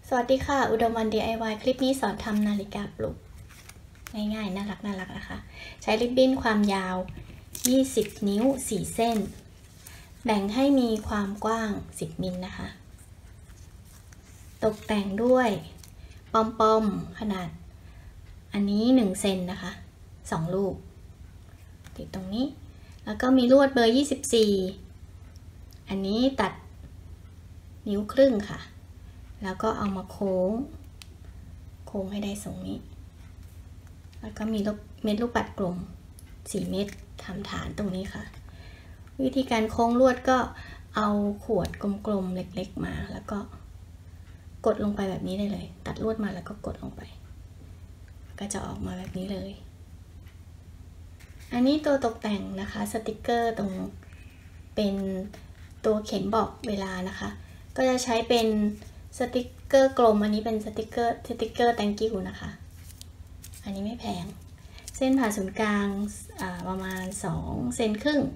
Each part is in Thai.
สวัสดีค่ะอุดมวัน DIY คลิปนี้สอนทำนาฬิกาปลุกง่ายๆน่ารักนะคะใช้ริบบิ้นความยาว20นิ้ว4เส้นแบ่งให้มีความกว้าง10มิลนะคะตกแต่งด้วยปอมๆขนาดอันนี้1เซนนะคะ2ลูกติดตรงนี้แล้วก็มีลวดเบอร์24อันนี้ตัดนิ้วครึ่งค่ะแล้วก็เอามาโค้งให้ได้ทรงนี้แล้วก็มีเม็ดลูกปัดกลม4เม็ดทำฐานตรงนี้ค่ะวิธีการโค้งลวดก็เอาขวดกลมๆเล็กๆมาแล้วก็กดลงไปแบบนี้ได้เลยตัดลวดมาแล้วก็กดลงไปก็จะออกมาแบบนี้เลยอันนี้ตัวตกแต่งนะคะสติกเกอร์ตรงเป็นตัวเข็มบอกเวลานะคะก็จะใช้เป็นสติกเกอร์กลมอันนี้เป็นสติกเกอร์ thank you นะคะอันนี้ไม่แพงเส้นผ่าศูนย์กลางประมาณ2เซนครึ่ง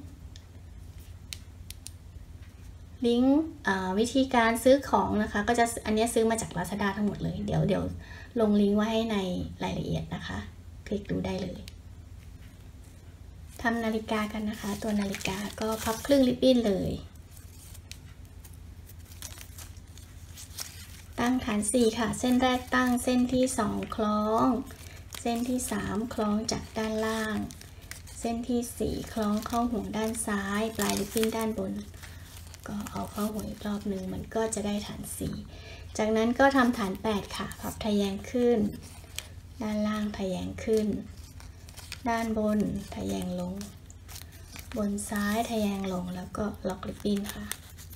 ลิงก์วิธีการซื้อของนะคะก็จะอันนี้ซื้อมาจาก Lazada ทั้งหมดเลยเดี๋ยวลงลิงก์ไว้ให้ในรายละเอียดนะคะคลิกดูได้เลยทำนาฬิกากันนะคะตัวนาฬิกาก็พับครึ่งริบบิ้นเลยตั้งฐาน4ค่ะเส้นแรกตั้งเส้นที่2คล้องเส้นที่3คล้องจากด้านล่างเส้นที่4คล้องเข้าห่วงด้านซ้ายปลายริบบิ้นด้านบนก็เอาเข้าห่วงอีกรอบหนึ่งมันก็จะได้ฐาน4จากนั้นก็ทำฐาน8ค่ะพับทะแยงขึ้นด้านล่างทะแยงขึ้นด้านบนทะแยงลงบนซ้ายทะแยงลงแล้วก็ล็อกริบบิ้นค่ะ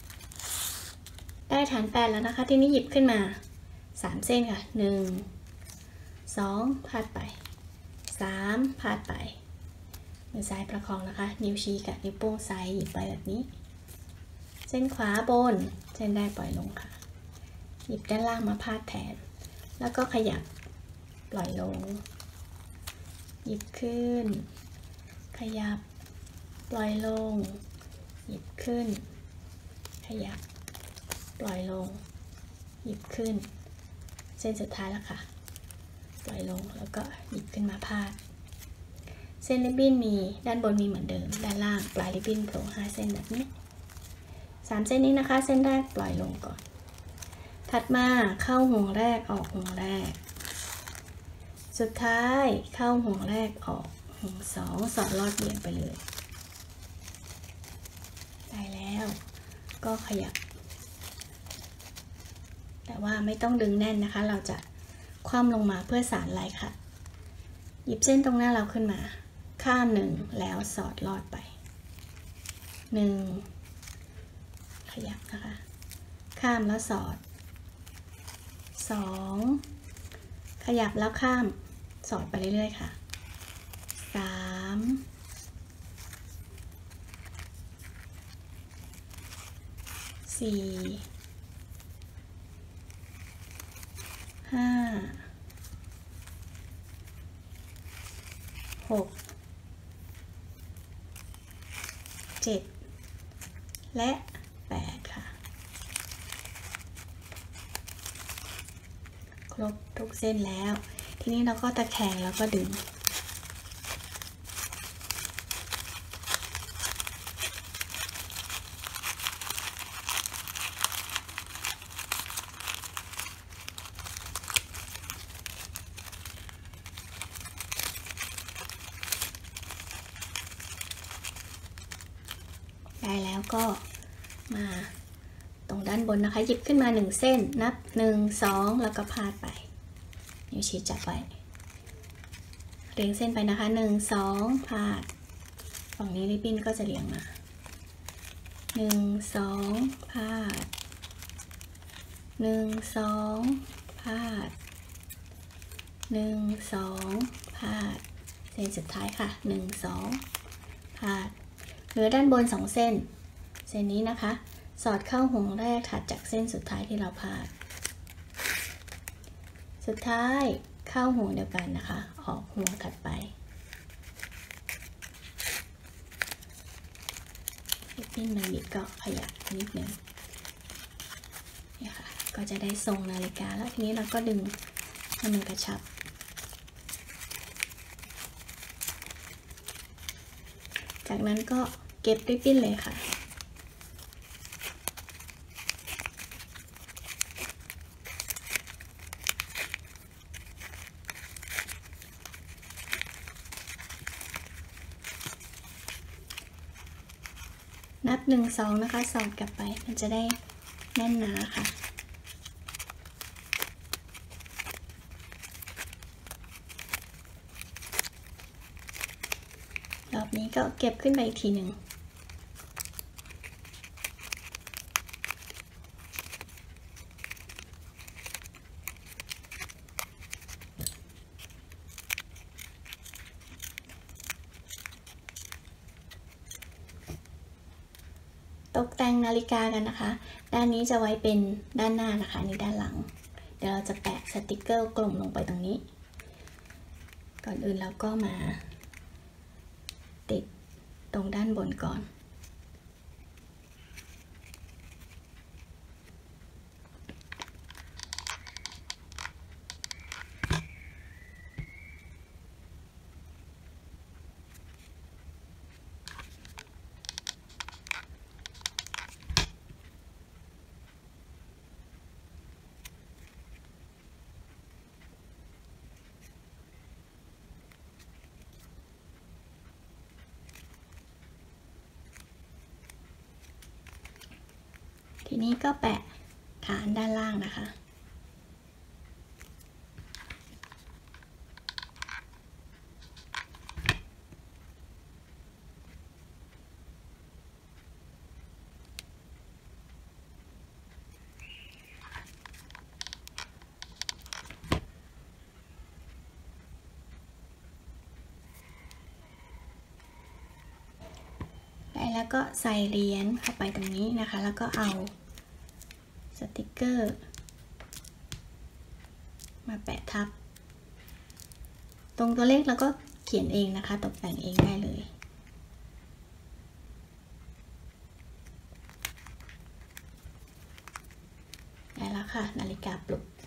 ได้ฐาน8แล้วนะคะทีนี้หยิบขึ้นมา3เส้นค่ะ1 2พาดไป3พาดไปมือซ้ายประคองนะคะนิ้วชี้กับนิ้วโป้งซ้ายหยิบไปแบบนี้เส้นขวาบนเส้นแรกปล่อยลงค่ะหยิบด้านล่างมาพาดแทนแล้วก็ขยับปล่อยลงหยิบขึ้นขยับปล่อยลงหยิบขึ้นขยับปล่อยลงหยิบขึ้นเส้นสุดท้ายแล้วค่ะปล่อยลงแล้วก็หยิบขึ้นมาพาดเส้นริบบิ้นมีด้านบนมีเหมือนเดิมด้านล่างปลายริบบิ้นโผล่5เส้นแบบนี้3เส้นนี้นะคะเส้นแรกปล่อยลงก่อนถัดมาเข้าห่วงแรกออกห่วงแรกสุดท้ายเข้าห่วงแรกออกห่วง2สอดลอดเบี่ยงไปเลยได้แล้วก็ขยับแต่ว่าไม่ต้องดึงแน่นนะคะเราจะคว่ำลงมาเพื่อสานลายค่ะหยิบเส้นตรงหน้าเราขึ้นมาข้าม1แล้วสอดลอดไป1ขยับนะคะข้ามแล้วสอด2ขยับแล้วข้ามสอดไปเรื่อยๆค่ะ3 4 5 6 7และ8ค่ะครบทุกเส้นแล้วทีนี้เราก็ตะแคงแล้วก็ดึงได้แล้วก็มาตรงด้านบนนะคะหยิบขึ้นมา1เส้นนับ1 2แล้วก็พาดไปนิ้วชี้จับไว้เรียงเส้นไปนะคะ1 2พาดฝั่งนี้ริบบิ้นก็จะเรียงมา1 2พาด1 2พาด1 2พาดเส้นสุดท้ายค่ะ1 2พาดเหลือด้านบน2เส้นเส้นนี้นะคะสอดเข้าห่วงแรกถัดจากเส้นสุดท้ายที่เราพาดสุดท้ายเข้าห่วงเดียวกันนะคะออกห่วงถัดไปริบบิ้นมันบิดก็ขยับนิดนึงนี่ค่ะก็จะได้ทรงนาฬิกาแล้วทีนี้เราก็ดึงให้มันกระชับจากนั้นก็เก็บริบบิ้นเลยค่ะนับ1 2นะคะสอดกลับไปมันจะได้แน่นหนาค่ะรอบนี้ก็เก็บขึ้นไปอีกทีหนึ่งตกแต่งนาฬิกากันนะคะด้านนี้จะไว้เป็นด้านหน้านะคะนี่ด้านหลังเดี๋ยวเราจะแปะสติกเกอร์กลมลงไปตรงนี้ก่อนอื่นเราก็มาติดตรงด้านบนก่อนทีนี้ก็แปะฐานด้านล่างนะคะแล้วก็ใส่เหรียญเข้าไปตรงนี้นะคะแล้วก็เอาสติกเกอร์มาแปะทับตรงตัวเลขแล้วก็เขียนเองนะคะตกแต่งเองได้เลยได้แล้วค่ะนาฬิกาปลุก